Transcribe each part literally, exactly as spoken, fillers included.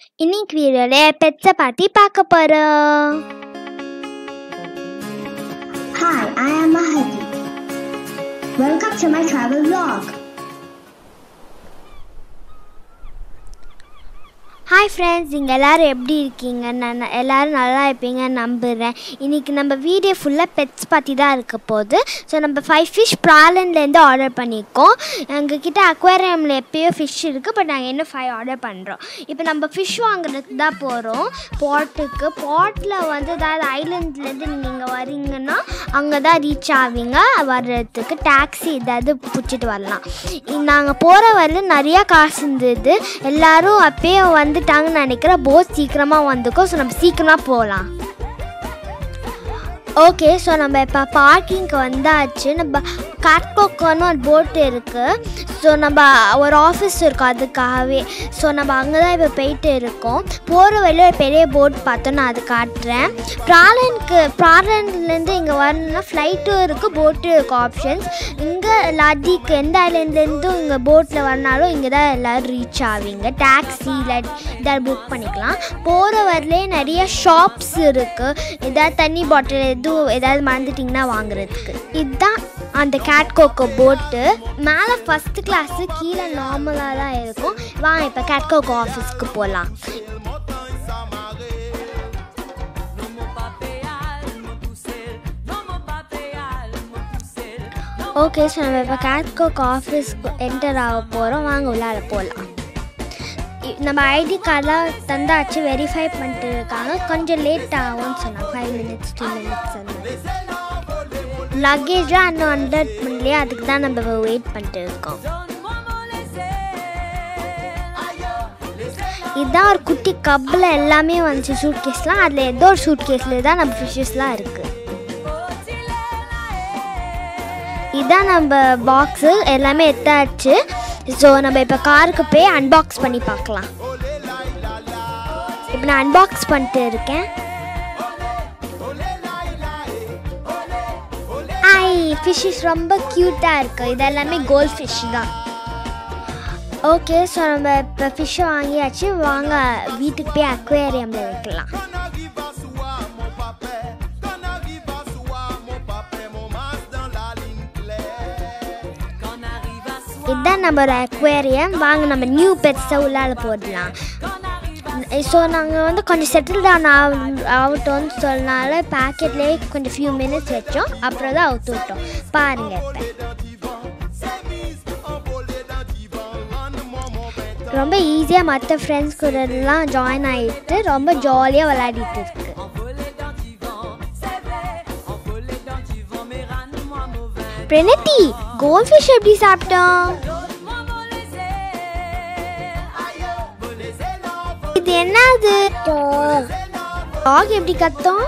இன்னைக்கு வீடியோல பெட்ஸை பத்தி பார்க்க போறோம். Hi, I am Mahadi. Welcome to my travel vlog. Hi friends, நீங்கள் எல்லோரும் எப்படி இருக்கீங்க? நான் எல்லோரும் நல்லா இருப்பீங்கன்னு நம்புகிறேன். இன்றைக்கி நம்ம வீடியோ ஃபுல்லாக பெட்ஸ் பற்றி தான் இருக்க போகுது. ஸோ நம்ம ஃபைவ் ஃபிஷ் ப்ராலன்லேருந்து ஆர்டர் பண்ணியிருக்கோம். எங்ககிட்ட அக்வேரியமில் எப்போயோ ஃபிஷ் இருக்குது, பட் நாங்கள் இன்னும் ஃபைவ் ஆர்டர் பண்ணுறோம். இப்போ நம்ம ஃபிஷ் வாங்குறதுக்கு தான் போகிறோம். பாட்டுக்கு பாட்டில் வந்து ஏதாவது ஐலண்ட்லேருந்து நீங்கள் வரீங்கன்னா அங்கே தான் ரீச் ஆவீங்க. வர்றதுக்கு டாக்ஸி ஏதாவது பிடிச்சிட்டு வரலாம். நாங்கள் போகிற வரையில் நிறையா காசு இருந்தது. எல்லோரும் அப்பயே வந்து டாங்கன்னு நினைக்கிறேன். போட் சீக்கிரமாக வந்துக்கும். ஸோ நம்ம சீக்கிரமாக போகலாம். ஓகே, ஸோ நம்ம இப்போ பார்க்கிங்க்கு வந்தாச்சு. நம்ம காட்கோக்கோன்னு ஒரு போட்டு இருக்குது. ஸோ நம்ம ஒரு ஆஃபீஸ் இருக்கும் அதுக்காகவே. ஸோ நம்ம அங்கே தான் இப்போ போயிட்டு இருக்கோம். போகிற வழியில் ஒரு பெரிய போட் பார்த்தோம், நான் அது காட்டுறேன். ப்ராலனுக்கு ப்ராலன்லேருந்து இங்கே வரணுன்னா ஃப்ளைட்டும் இருக்குது, போட்டும் இருக்குது ஆப்ஷன்ஸ். இங்கே லத்திக்கு எந்த ஐலேண்ட்லேருந்தும் இங்கே போட்டில் வரனாலும் இங்கே தான் எல்லோரும் ரீச் ஆவீங்க. டாக்ஸி இல்லை இதாவது புக் பண்ணிக்கலாம். போகிற வரலே நிறைய ஷாப்ஸ் இருக்குது. ஏதாவது தண்ணி பாட்டில் எதுவும் ஏதாவது மறந்துட்டிங்கன்னா வாங்குறதுக்கு. இதுதான் அந்த கேட்கோக்கோ போட்டு. மேலே ஃபஸ்ட்டு கிளாஸு, கீழே நார்மலாக தான் இருக்கும். வாங்க இப்போ கேட்கோக்கோ ஆஃபீஸ்க்கு போகலாம். ஓகே, ஸோ நம்ம இப்போ கேட்கோக்கோ ஆஃபீஸ்க்கு என்டர் ஆக போகிறோம். வாங்க உள்ளார போகலாம். நம்ம ஐடி கார்டெலாம் தந்தாச்சு, வெரிஃபை பண்ணிட்டு இருக்காங்க. கொஞ்சம் லேட் ஆகும்னு சொன்னாங்க, ஃபைவ் மினிட்ஸ் டூ மினிட்ஸ் அந்த லக்கேஜாக இன்னும் அன்லோட் பண்ணலையே, அதுக்கு தான் நம்ம வெயிட் பண்ணிட்டு இருக்கோம். இதுதான் ஒரு குட்டி கப்பில் எல்லாமே வந்துச்சு, சூட் கேஸ்லாம். அதில் ஏதோ ஒரு சூட் கேஸில் தான் நம்ம ஃபிஷ்ஷஸ்லாம் இருக்குது. இதுதான் நம்ம பாக்ஸு, எல்லாமே எத்தாச்சு. ஸோ நம்ம இப்போ காருக்கு போய் அன்பாக்ஸ் பண்ணி பார்க்கலாம். இப்போ நான் அன்பாக்ஸ் பண்ணிட்டு இருக்கேன். ஐ ஃபிஷ்ஷஸ் ரொம்ப க்யூட்டாக இருக்குது. இது எல்லாமே கோல்ட் ஃபிஷ் தான். ஓகே, ஸோ நம்ம இப்போ ஃபிஷ்ஷை வாங்கியாச்சு. வாங்க வீட்டுக்கு போய் அக்வேரியமில் வைக்கலாம். இதுதான் நம்ம ஒரு அக்வேரியம். வாங்க நம்ம நியூ பெட்ஸை உள்ளால போடலாம். ஸோ நாங்கள் வந்து கொஞ்சம் செட்டில் டவுன் ஆக ஆகட்டோன்னு சொன்னால பேக்கெட்லேயே கொஞ்சம் ஃபியூ மினிட்ஸ் வச்சோம். அப்புறம் தான் அவுத்து விட்டோம். பாருங்கள், இப்போ ரொம்ப ஈஸியாக மற்ற ஃப்ரெண்ட்ஸ் கூடலாம் ஜாயின் ஆகிட்டு ரொம்ப ஜாலியாக விளையாடிட்டு இருக்கு. பிரணதி, கோல்ட் ஃபிஷ் எப்படி சாப்பிட்டோம்? இது என்னது? டாக் எப்படி கத்தோம்?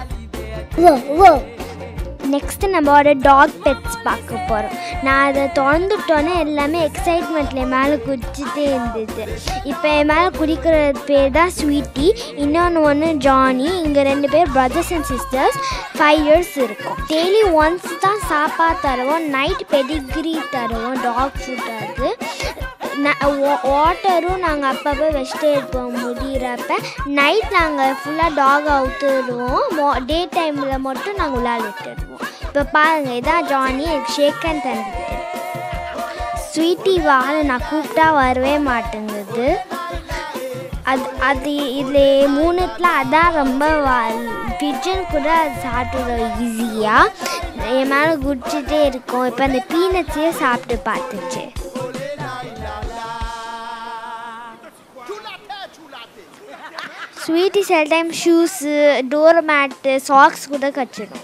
நெக்ஸ்ட்டு நம்மளோட டாக் பெட்ஸ் பார்க்க போகிறோம். நான் அதை திறந்துட்டோன்னே எல்லாமே எக்ஸைட்மெண்ட்டில் மேலே குடிச்சிட்டே இருந்தது. இப்போ என் மேலே குடிக்கிற பேர் தான் ஸ்வீட்டி, இன்னொன்று ஒன்று ஜானி. இங்கே ரெண்டு பேர் brothers and sisters. Five years இருக்கும். டெய்லி ஒன்ஸ் தான் சாப்பாடு தருவோம். நைட் பெடிகிரி தருவோம், டாக் ஃபுட். அது வாட்டரும் நாங்கள் அப்பப்போ வச்சுட்டே இருப்போம். முடிகிறப்ப நைட் நாங்கள் ஃபுல்லாக டாக் அவுத்துடுவோம். மோ டே டைமில் மட்டும் நாங்கள் உள்ளால விட்டுடுவோம். இப்போ பாருங்கள், இதான் ஜானி. ஷேக் அண்ட் தந்துட்டு ஸ்வீட்டி வாழை நான் கூப்பிட்டா வரவே மாட்டேங்குது. அது அது இதில் மூணுத்தில் அதான் ரொம்ப பிஜன் கூட அது சாப்பிட்டு ஈஸியாக என் மேலே குடிச்சிட்டே இருக்கும். இப்போ அந்த பீனட்ஸையே சாப்பிட்டு பார்த்துச்சு. ஸ்வீட்டி சில time shoes, door mat, socks கூட கச்சிடும்.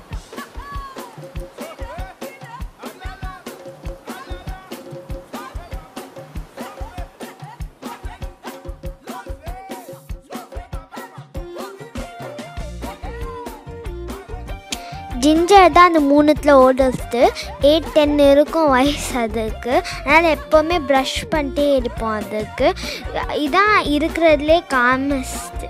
ஜிஞ்சர் தான் அந்த மூணுத்தில் ஓடுறது. எயிட் டென் இருக்கும் வயசு அதுக்கு. அதனால் எப்போவுமே ப்ரஷ் பண்ணிட்டே இருப்போம் அதுக்கு. இதான் இருக்கிறதுலே காமஸ்ட்.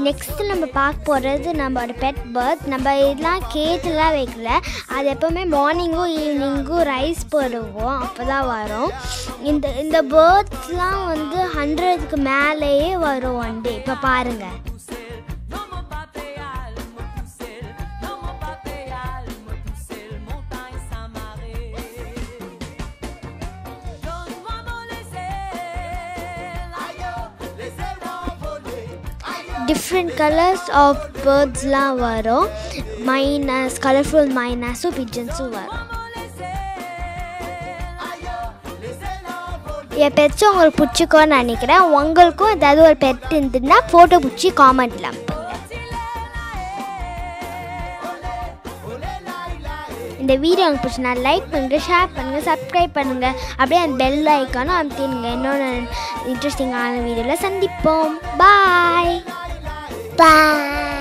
நெக்ஸ்ட்டு நம்ம பார்க்க போகிறது நம்மளோட பெட் பேர்ட். நம்ம இதெல்லாம் கேஜெலாம் வைக்கல, அது எப்போவுமே மார்னிங்கும் ஈவினிங்கும் ரைஸ் போடுவோம், அப்போ தான் வரும். இந்த இந்த பேர்ட்ஸ்லாம் வந்து ஹண்ட்ரடுக்கு மேலேயே வரும் ஒன் டே. இப்போ பாருங்கள். டிஃப்ரெண்ட் கலர்ஸ் ஆஃப் பேர்ட்ஸ்லாம் வரும். மைனஸ், கலர்ஃபுல் மைனஸும் பிஜன்ஸும் வரும். என் பெட்ஸும் உங்களுக்கு பிடிச்சிக்கோன்னு நினைக்கிறேன். உங்களுக்கும் ஏதாவது ஒரு பெட் இருந்துன்னா ஃபோட்டோ பிடிச்சி காமெண்ட்டில் அனுப்புங்க. இந்த வீடியோ உங்களுக்கு பிடிச்சினா லைக் பண்ணுங்கள், ஷேர் பண்ணுங்கள், சப்ஸ்கிரைப் பண்ணுங்கள். அப்படியே அந்த பெல் ஐக்கானும் அமுத்திடுங்க. இன்னொன்று இன்ட்ரெஸ்டிங்கான வீடியோவில் சந்திப்போம். பாய். Bye.